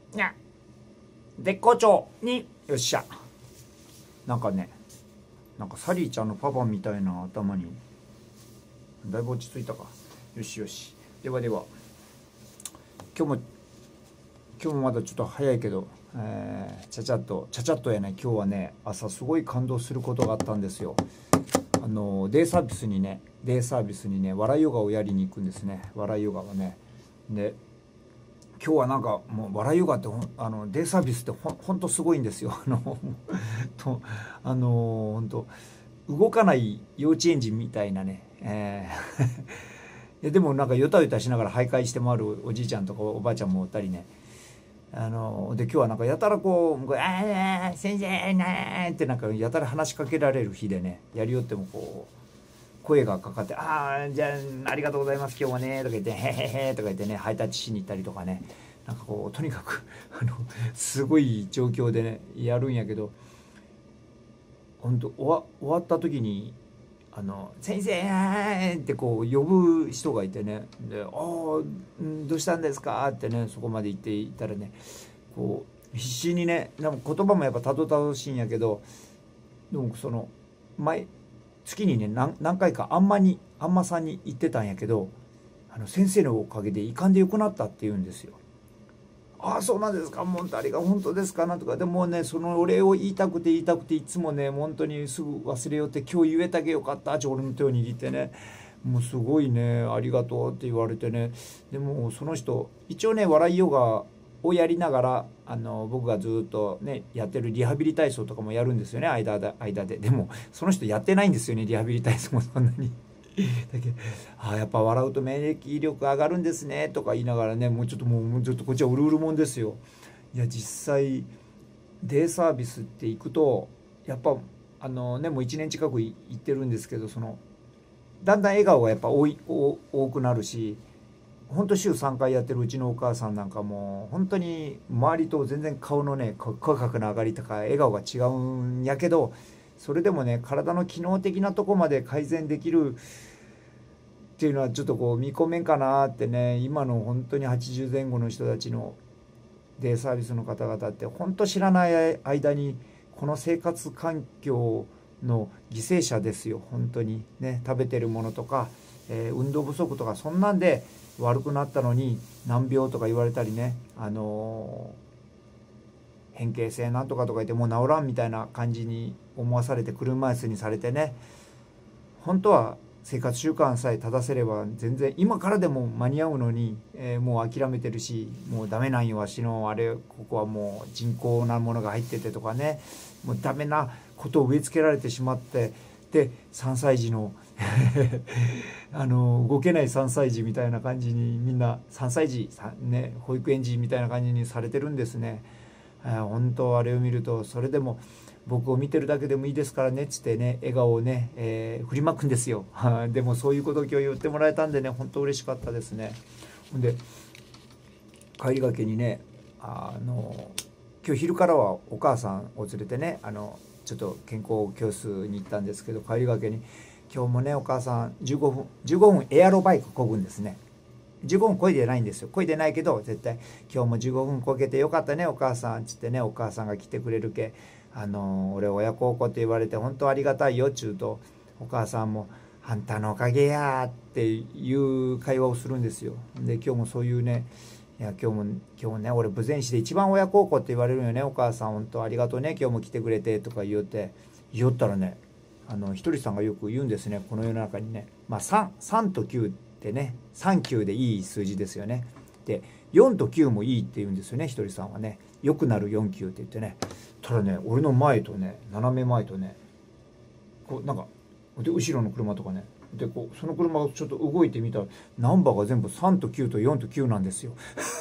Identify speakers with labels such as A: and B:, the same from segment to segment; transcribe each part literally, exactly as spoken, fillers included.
A: にゃ絶好調によっしゃ。なんかね、なんかサリーちゃんのパパみたいな頭にだいぶ落ち着いたか。よしよし。ではでは、今日も今日もまだちょっと早いけど、えー、ちゃちゃっとちゃちゃっとやね。今日はね、朝すごい感動することがあったんですよ。あのデイサービスにねデイサービスにね笑いヨガをやりに行くんですね。笑いヨガはね。で今日はなんかもう笑いヨガってあのデイサービスってほんほんとすごいんですよ。あのとあのほんと動かない幼稚園児みたいなね、えー、でもなんかヨタヨタしながら徘徊して回るおじいちゃんとかおばあちゃんもおったりね。あので今日はなんかやたらこう「ああ先生ね」ってなんかやたら話しかけられる日でね、やりよってもこう声がかかって「ああじゃあありがとうございます今日はね」とか言って「へへへ」とか言ってねハイタッチしに行ったりとかね、なんかこうとにかくあのすごい状況でねやるんやけど、本当終わ終わった時にあの先生ってこう呼ぶ人がいてね、で「ああどうしたんですか?」ってね、そこまで行っていたらね、こう必死にね、でも言葉もやっぱたどたどしいんやけど、でもその前月にね 何, 何回かあんまにあんまさんに行ってたんやけど、あの先生のおかげで胃かんでよくなったって言うんですよ。ああそうなんですか、もうあれが本当ですかなんとか。でもねそのお礼を言いたくて言いたくていつもね本当にすぐ忘れよって、今日言えたけよかったって俺の手を握ってね、もうすごいねありがとうって言われてね。でもその人一応ね笑いヨガをやりながらあの僕がずっとねやってるリハビリ体操とかもやるんですよね、間で間で。でもその人やってないんですよね、リハビリ体操もそんなに。だけどあやっぱ笑うと免疫力上がるんですねとか言いながらね、もうちょっともうもうちょっとこっちはうるうるもんですよ。いや実際デイサービスって行くとやっぱあのねもういちねん近く行ってるんですけど、そのだんだん笑顔がやっぱ多い多多くなるし、本当週さんかいやってるうちのお母さんなんかも本当に周りと全然顔のね口角の上がりとか笑顔が違うんやけど、それでもね体の機能的なとこまで改善できるっていうのはちょっとこう見込めんかなってね。今の本当にはちじゅうぜん後の人たちのデイサービスの方々って本当知らない間にこの生活環境の犠牲者ですよ本当にね。食べてるものとか、えー、運動不足とかそんなんで悪くなったのに難病とか言われたりね、あのー、変形性なんとかとか言ってもう治らんみたいな感じに思わされて車椅子にされてね、本当は生活習慣さえ正せれば全然今からでも間に合うのに、えー、もう諦めてるし、もうダメなんよわしのあれここはもう人工なものが入っててとかね、もうダメなことを植え付けられてしまって、でさんさい児のあの動けないさんさい児みたいな感じにみんなさんさい児、ね、保育園児みたいな感じにされてるんですね。えー、本当あれを見ると、それでも僕を見てるだけでもいいですからねっつってね笑顔をね、えー、振りまくんですよ。でもそういうことを今日言ってもらえたんでね本当嬉しかったですね。で帰りがけにね、あの今日昼からはお母さんを連れてね、あのちょっと健康教室に行ったんですけど、帰りがけに今日もねお母さんじゅうごふんじゅうごふんエアロバイク漕ぐんですね。じゅうごふん漕いでないんですよ。漕いでないけど絶対今日もじゅうごふん漕げてよかったねお母さんっつってね、お母さんが来てくれるけ、あの俺親孝行って言われて本当ありがたいよっちゅうと、お母さんもあんたのおかげやっていう会話をするんですよ。で今日もそういうね、いや今日も今日もね俺豊前市で一番親孝行って言われるよね、お母さん本当ありがとうね今日も来てくれてとか言うて言ったらね、あのひとりさんがよく言うんですね、この世の中にね、まあ 3, 3ときゅうってねさんきゅうでいい数字ですよね。でよんときゅうもいいって言うんですよね、ひとりさんはね。よくなるよんきゅうって言ってね。ただね俺の前とね斜め前とねこうなんかで後ろの車とかね、でこうその車がちょっと動いてみたらナンバーが全部さんときゅうとよんときゅうなんですよ。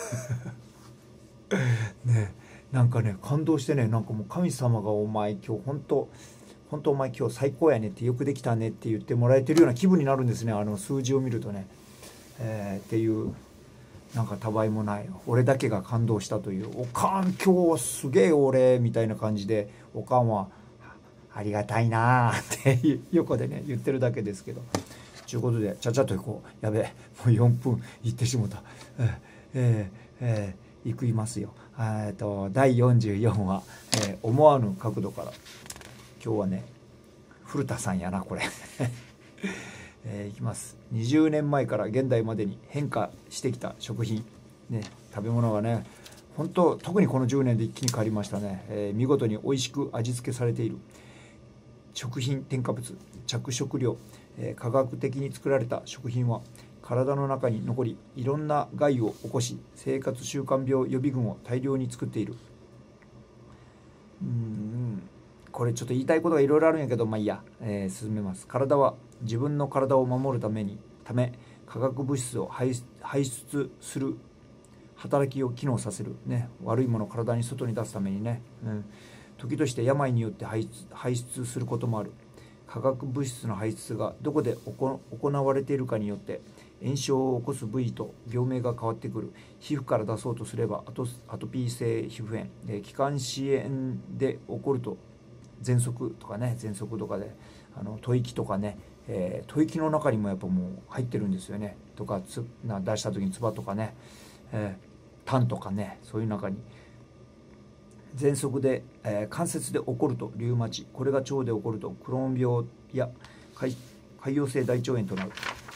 A: ねなんかね感動してね、なんかもう神様がお前今日本当本当お前今日最高やねってよくできたねって言ってもらえてるような気分になるんですね、あの数字を見るとね、えー、っていうなんかたわいもない俺だけが感動したという、おかん今日すげえ俺みたいな感じで、おかんはありがたいなーって横でね言ってるだけですけど。ということでちゃちゃっと行こう。やべえもうよんぷんいってしもた。えー、えー、 いきますよ。えーとだいよんじゅうよんわ、えー、思わぬ角度から。今日はね古田さんやなこれ、えー、いきます。にじゅうねんまえから現代までに変化してきた食品、ね、食べ物がね本当特にこのじゅうねんで一気に変わりましたね、えー、見事に美味しく味付けされている食品添加物、着色料、えー、科学的に作られた食品は体の中に残りいろんな害を起こし生活習慣病予備軍を大量に作っている。うーんこれちょっと言いたいことがいろいろあるんやけどまあいいや、えー、進めます。体は自分の体を守るためにため化学物質を排出する働きを機能させる、ね、悪いものを体に外に出すためにね、うん、時として病によって排出、排出することもある。化学物質の排出がどこで行われているかによって炎症を起こす部位と病名が変わってくる。皮膚から出そうとすればアト、アトピー性皮膚炎、えー、気管支炎で起こると喘息とかね、喘息とかであの吐息とかね、えー、吐息の中にもやっぱもう入ってるんですよね。とかつな出した時に唾とかね、えー、痰とかね、そういう中に喘息で、えー、関節で起こるとリウマチ、これが腸で起こるとクローン病や潰瘍性大腸炎となる。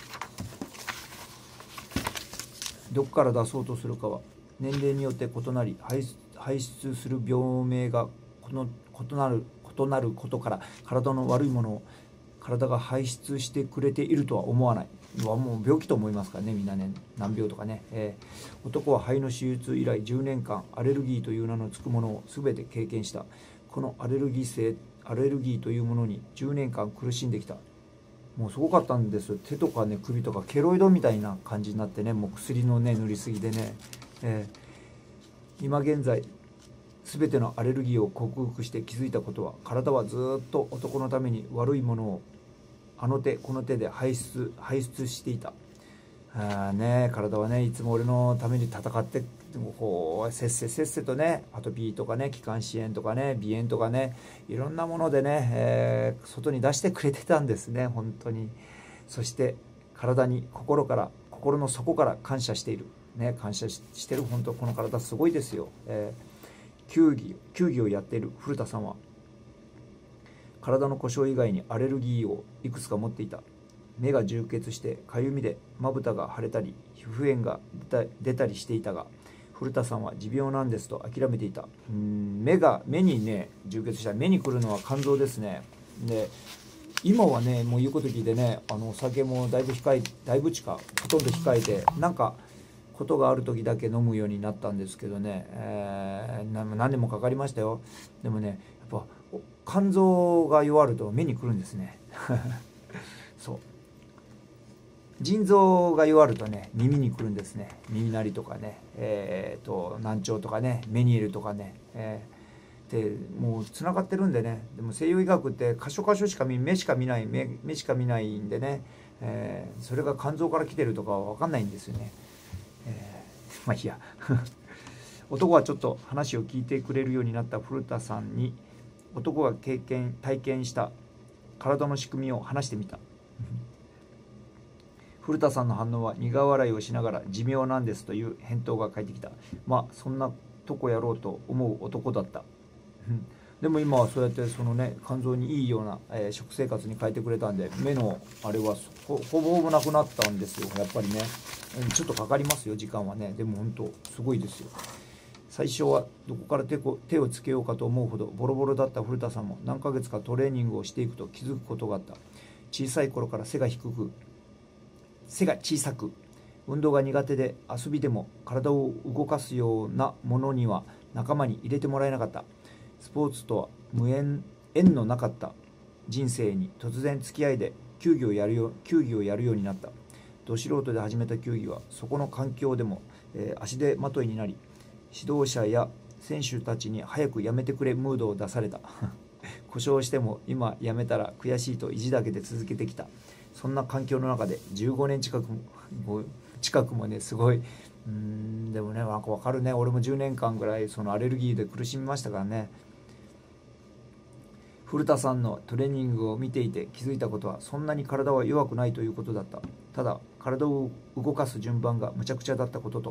A: どこから出そうとするかは年齢によって異なり排出する病名がこの異なる異なることから体の悪いものを体が排出してくれているとは思わない。もう病気と思いますからねみんなね、難病とかね、えー、男は肺の手術以来じゅうねんかんアレルギーという名の付くものを全て経験した。このアレルギー性アレルギーというものにじゅうねんかん苦しんできた。もうすごかったんですよ。手とかね首とかケロイドみたいな感じになってね、もう薬のね塗りすぎでね、えー、今現在全てのアレルギーを克服して気づいたことは、体はずっと男のために悪いものをあの手この手で排出排出していた。あね、体はねいつも俺のために戦ってこうせっせせっせとね、アトピーとかね気管支炎とかね鼻炎とかねいろんなものでね、えー、外に出してくれてたんですね本当に。そして体に心から心の底から感謝しているね、感謝してる。本当この体すごいですよ。えー、球技球技をやっている古田さんは体の故障以外にアレルギーをいくつか持っていた。目が充血してかゆみでまぶたが腫れたり皮膚炎が出た、出たりしていたが、古田さんは持病なんですと諦めていた。うーん目が目にね充血した。目に来るのは肝臓ですね。で今はねもう言うこと聞いてね、あのお酒もだいぶ控えだいぶちかほとんど控えて、なんかことがある時だけ飲むようになったんですけどね、えー、何年もかかりましたよ。でもねやっぱ肝臓が弱ると目に来るんですねそう腎臓が弱るとね耳に来るんですね。耳鳴りとかね、えー、と難聴とかねメニエルとかね、えー、でもうつながってるんでね。でも西洋医学って箇所箇所しか見目しか見ない 目, 目しか見ないんでね、えー、それが肝臓から来てるとかは分かんないんですよね。えー、まあいいや男はちょっと話を聞いてくれるようになった古田さんに男が経験体験した体の仕組みを話してみた古田さんの反応は苦笑いをしながら持病なんですという返答が返ってきた。まあそんなとこやろうと思う男だったでも今はそうやってそのね肝臓にいいような、えー、食生活に変えてくれたんで、目のあれはほぼほぼなくなったんですよ。やっぱりねちょっとかかりますよ時間はね。でも本当すごいですよ。最初はどこから手こ手をつけようかと思うほどボロボロだった古田さんも何ヶ月かトレーニングをしていくと気づくことがあった。小さい頃から背が低く背が小さく運動が苦手で遊びでも体を動かすようなものには仲間に入れてもらえなかった。スポーツとは無縁縁のなかった人生に突然付き合いで球技をやるよ球技をやるようになった。ど素人で始めた球技はそこの環境でも、えー、足手まといになり、指導者や選手たちに早くやめてくれムードを出された故障しても今やめたら悔しいと意地だけで続けてきた。そんな環境の中でじゅうごねん近くも近くもねすごい。うーんでもねなんか分かるね。俺もじゅうねんかんぐらいそのアレルギーで苦しみましたからね。古田さんのトレーニングを見ていて気づいたことは、そんなに体は弱くないということだった。ただ体を動かす順番がむちゃくちゃだったことと、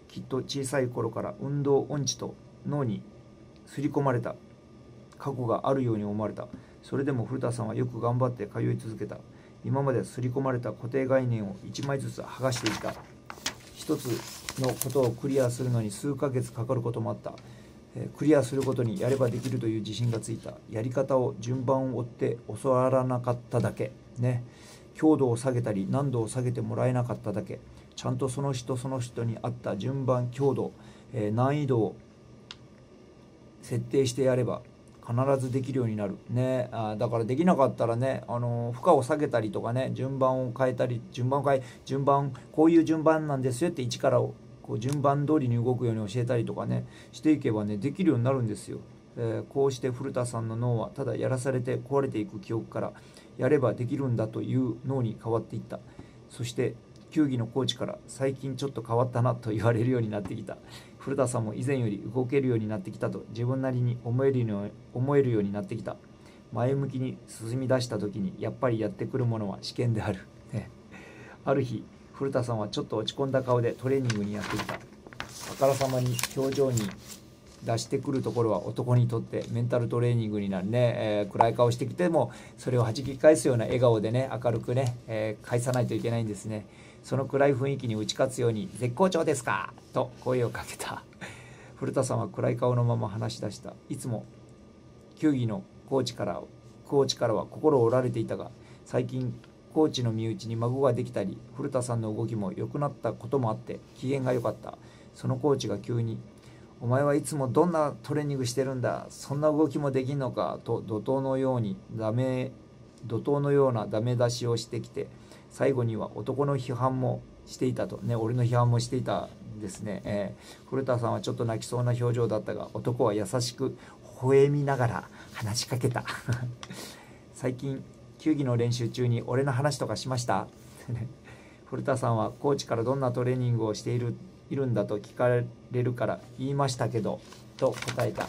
A: きっと小さい頃から運動音痴と脳に刷り込まれた過去があるように思われた。それでも古田さんはよく頑張って通い続けた。今まで刷り込まれた固定概念をいちまいずつ剥がしていった。一つのことをクリアするのに数ヶ月かかることもあった。えー、クリアすることにやればできるという自信がついた。やり方を順番を追って教わらなかっただけね。強度を下げたり難度を下げてもらえなかっただけ。ちゃんとその人その人に合った順番、強度、えー、難易度を設定してやれば必ずできるようになるね。あだからできなかったらね、あの負荷を下げたりとかね、順番を変えたり、順番を変え順番こういう順番なんですよって一からこう順番通りに動くように教えたりとかねしていけばねできるようになるんですよ。えー、こうして古田さんの脳はただやらされて壊れていく記憶からやればできるんだという脳に変わっていった。そして球技のコーチから最近ちょっと変わったなと言われるようになってきた。古田さんも以前より動けるようになってきたと自分なりに思えるように思えるようになってきた。前向きに進み出した時にやっぱりやってくるものは試験である、ね、ある日古田さんはちょっと落ち込んだ顔でトレーニングにやってきた。あからさまに表情に出してくるところは男にとってメンタルトレーニングになるね。えー、暗い顔してきてもそれを弾き返すような笑顔でね明るくね、えー、返さないといけないんですね。その暗い雰囲気に打ち勝つように絶好調ですかと声をかけた。古田さんは暗い顔のまま話し出した。いつも球技のコーチからコーチからは心を折られていたが、最近コーチの身内に孫ができたり古田さんの動きも良くなったこともあって機嫌が良かった。そのコーチが急にお前はいつもどんなトレーニングしてるんだ、そんな動きもできんのかと怒涛のようにダメ怒涛のようなダメ出しをしてきて、最後には男の批判もしていたとね、俺の批判もしていたんですね。えー、古田さんはちょっと泣きそうな表情だったが、男は優しく微笑みながら話しかけた。最近球技の練習中に俺の話とかしました？古田さんはコーチからどんなトレーニングをしているいるんだと聞かれるから言いましたけどと答えた。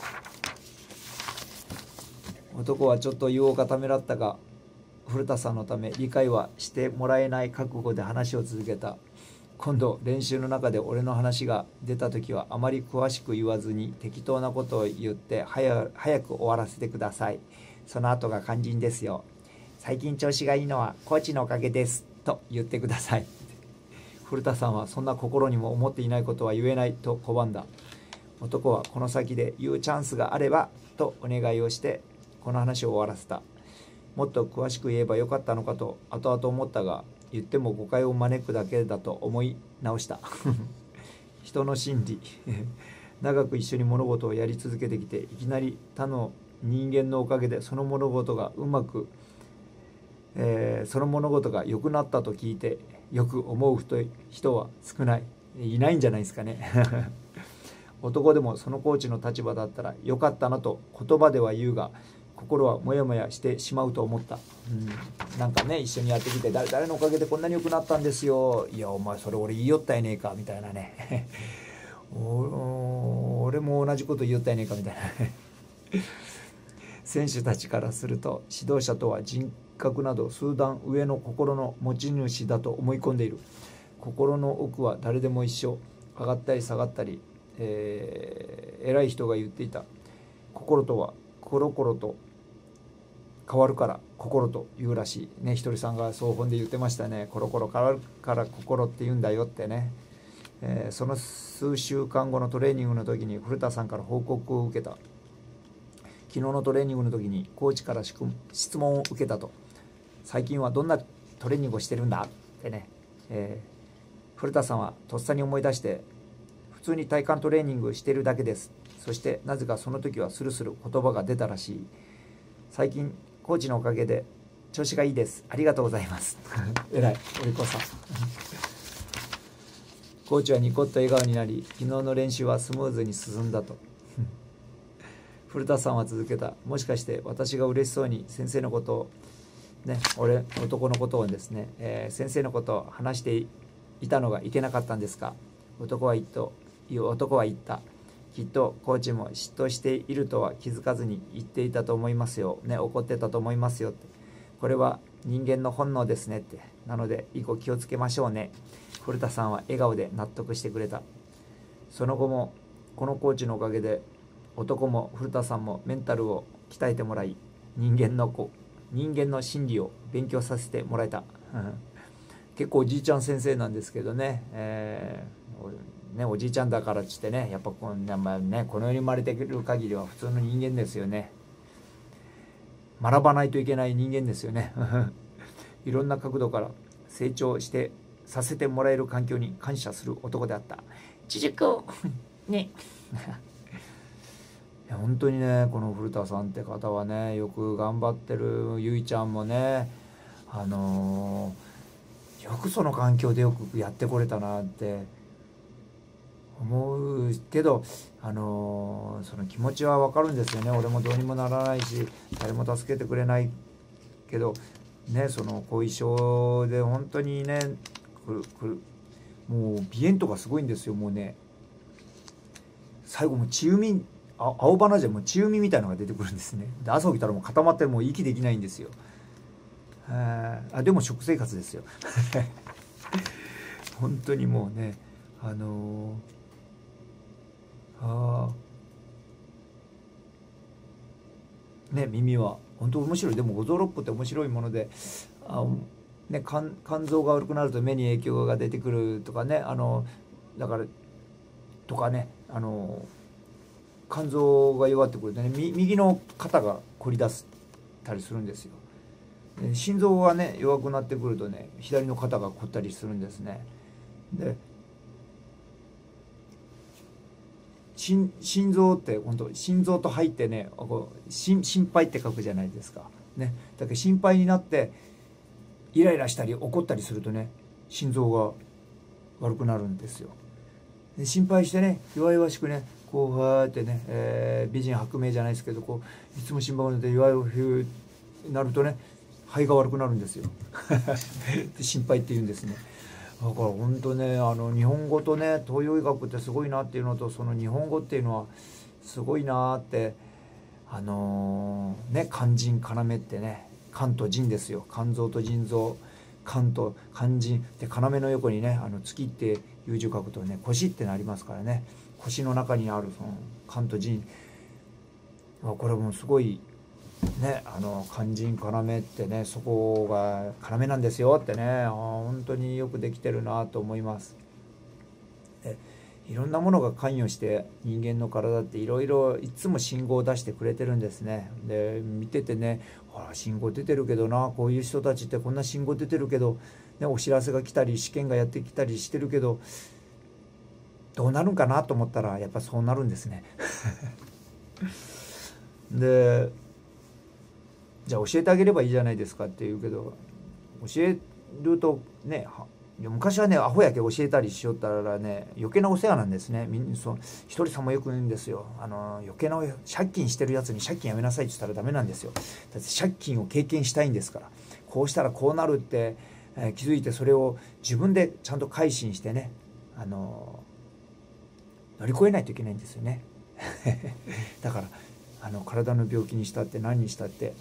A: 男はちょっと言おうかためらったが、古田さんのため理解はしてもらえない覚悟で話を続けた。今度練習の中で俺の話が出た時はあまり詳しく言わずに適当なことを言って早早く終わらせてください。その後が肝心ですよ。最近調子がいいのはコーチのおかげですと言ってください。古田さんはそんな心にも思っていないことは言えないと拒んだ。男はこの先で言うチャンスがあればとお願いをしてこの話を終わらせた。もっと詳しく言えばよかったのかと後々思ったが、言っても誤解を招くだけだと思い直した。人の心理長く一緒に物事をやり続けてきて、いきなり他の人間のおかげでその物事がうまく、えー、その物事が良くなったと聞いてよく思う人は少ないいないんじゃないですかね。男でもそのコーチの立場だったらよかったなと言葉では言うが、心はモヤモヤしてしまうと思った。うん、なんかね一緒にやってきて 誰, 誰のおかげでこんなに良くなったんですよ。いやお前それ俺言いよったやねえかみたいなね。お俺も同じこと言いよったやねえかみたいな。選手たちからすると指導者とは人格など数段上の心の持ち主だと思い込んでいる。心の奥は誰でも一緒。上がったり下がったり、えー、偉い人が言っていた。心とはコロコロと変わるから心というらしいね。ひとりさんが総本で言ってましたね。コロコロ変わるから心って言うんだよってね。えー、その数週間後のトレーニングの時に古田さんから報告を受けた。昨日のトレーニングの時にコーチから質問を受けたと。最近はどんなトレーニングをしてるんだってね、えー、古田さんはとっさに思い出して、普通に体幹トレーニングしてるだけです。そしてなぜかその時はスルスル言葉が出たらしい。最近コーチのおかげで調子がいいです。ありがとうございます。えらいお利口さん。コーチはニコッと笑顔になり、昨日の練習はスムーズに進んだと。古田さんは続けた。もしかして私が嬉しそうに先生のことをね、俺男のことをですね、えー、先生のことを話していたのがいけなかったんですか。男は言った。男は言った。きっとコーチも嫉妬しているとは気づかずに言っていたと思いますよ、ね、怒ってたと思いますよって。これは人間の本能ですねって。なので以後気をつけましょうね。古田さんは笑顔で納得してくれた。 その後もこのコーチのおかげで男も古田さんもメンタルを鍛えてもらい、人間の子人間の心理を勉強させてもらえた結構おじいちゃん先生なんですけどね、えー、ねおじいちゃんだからっつってね、やっぱこんな、まあね、この世に生まれてくる限りは普通の人間ですよね。学ばないといけない人間ですよねいろんな角度から成長してさせてもらえる環境に感謝する男であった。ちじくねいや本当にね、この古田さんって方はね、よく頑張ってる。ゆいちゃんもね、あのー、よくその環境でよくやってこれたなって思うけど、あのー、その気持ちは分かるんですよね。俺もどうにもならないし、誰も助けてくれないけどね、その後遺症で本当にね、くるくるもう鼻炎とかすごいんですよ。もうね、最後もう血海、あ青鼻じゃもう血海みたいなのが出てくるんですね。で朝起きたらもう固まってもう息できないんですよ。あでも食生活ですよ本当にもうね、あのー、あね、耳は本当面白い。でも五臓六腑って面白いもので、あ、ね、肝, 肝臓が悪くなると目に影響が出てくるとかね、あのだからとかね、あの肝臓が弱ってくるとね、右の肩が凝り出したりするんですよ。心臓がね弱くなってくるとね、左の肩が凝ったりするんですね。で心, 心臓って本当心臓と肺ってね、こう心配って書くじゃないですか、ね、だから心配になってイライラしたり怒ったりするとね、心臓が悪くなるんですよ。で心配してね、弱々しくね、こうはーってね、えー、美人薄命じゃないですけど、こういつも心配になって弱々しくなるとね、肺が悪くなるんですよで心配って言うんですね。だから本当ね、あの日本語とね東洋医学ってすごいなっていうのと、その日本語っていうのはすごいなって、あのー、ね肝腎要ってね、肝と腎ですよ。肝臓と腎臓、肝と肝腎で、要の横にね、あの月っていう字を書くとね、腰ってなりますからね、腰の中にあるその肝と腎、これもすごいね、あの肝腎要ってね、そこが要なんですよってね、本当によくできてるなと思います。でいろんなものが関与して人間の体っていろいろいつも信号を出してくれてるんですね。で見ててね、ほら信号出てるけどな、こういう人たちってこんな信号出てるけど、ね、お知らせが来たり試験がやってきたりしてるけど、どうなるんかなと思ったらやっぱそうなるんですねでじゃあ教えてあげればいいじゃないですかって言うけど、教えるとね、昔はねアホやけ教えたりしよったらね、余計なお世話なんですね。みんそのひとりさんもよく言うんですよ。あの余計な借金してるやつに借金やめなさいって言ったらダメなんですよ。だって借金を経験したいんですから、こうしたらこうなるって、えー、気づいてそれを自分でちゃんと改心してね、あの乗り越えないといけないんですよねだからあの体の病気にしたって何にしたって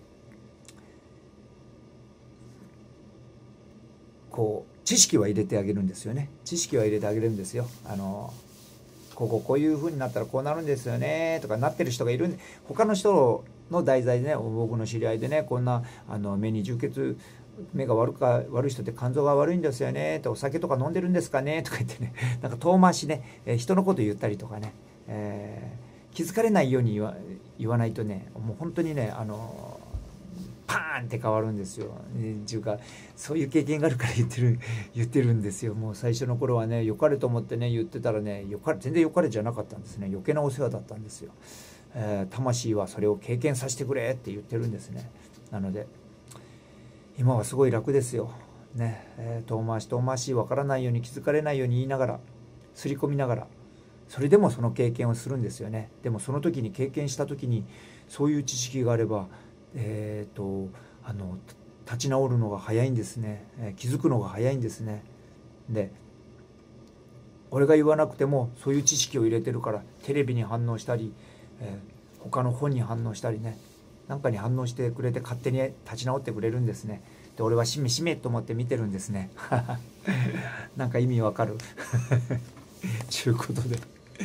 A: こう知識は入れてあげるんですよね。知識は入れてあげるんですよ。あのこここういう風になったらこうなるんですよねとかなってる人がいるんで、他の人の題材でね、僕の知り合いでね、こんなあの目に充血、目が悪か悪い人って肝臓が悪いんですよねと、お酒とか飲んでるんですかねとか言ってね、なんか遠回しね、えー、人のこと言ったりとかね、えー、気づかれないように言わ、言わないとね、もう本当にね、あのパーンって変わるんですよ。っていうか、そういう経験があるから言ってる言ってるんですよ。もう最初の頃はね、良かれと思ってね言ってたらね、良かれ全然良かれじゃなかったんですね。余計なお世話だったんですよ。えー、魂はそれを経験させてくれって言ってるんですね。なので今はすごい楽ですよ。ね、えー、遠回し遠回し分からないように気づかれないように言いながら、刷り込みながら、それでもその経験をするんですよね。でもその時に経験した時にそういう知識があれば、えーとあの立ち直るのが早いんですね、えー、気づくのが早いんですね。で俺が言わなくてもそういう知識を入れてるから、テレビに反応したり、えー、他の本に反応したりね、なんかに反応してくれて勝手に立ち直ってくれるんですね。で俺はしめしめと思って見てるんですねなんか意味わかるちゅうことで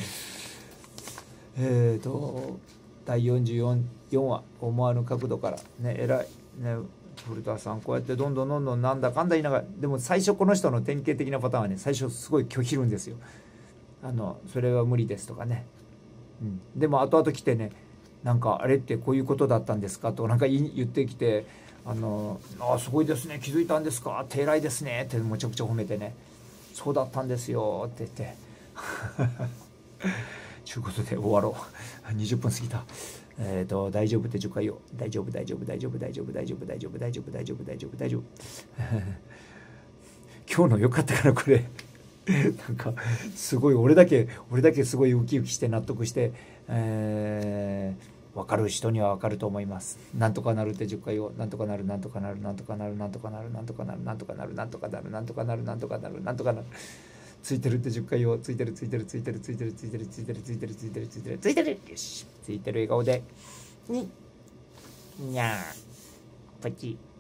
A: えーとだいよんじゅうよんわ思わぬ角度からね偉いね古田さんこうやってどんどんどんどんなんだかんだ言いながらでも最初この人の典型的なパターンはね最初すごい拒否るんですよ。あのそれは無理ですとかね、うん、でも後々来てねなんかあれってこういうことだったんですかとなんか言ってきてあのあすごいですね気づいたんですかって偉いですねってむちゃくちゃ褒めてねそうだったんですよって言ってということで終わろうにじゅっぷん過ぎた。えっと大丈夫ってじゅっかいよ大丈夫大丈夫大丈夫大丈夫大丈夫大丈夫大丈夫大丈夫大丈夫大丈夫今日の良かったからこれなんかすごい俺だけ俺だけすごいウキウキして納得して、えー、分かる人には分かると思います。なんとかなるってじゅっかいをなんとかなるなんとかなるなんとかなるなんとかなるなんとかなるなんとかなるなんとかなるなんとかなるなんとかなるなんとかなるついてるってじゅっかいをついてるついてるついてるついてるついてるついてるついてるついてるついてるついてるよしついてる笑顔でににゃーポチ